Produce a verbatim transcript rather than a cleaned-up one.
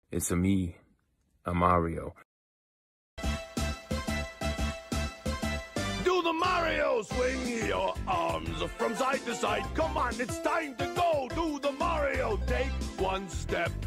It's a me, a Mario. Do the Mario, swing your arms from side to side. Come on, it's time to go. Do the Mario, take one step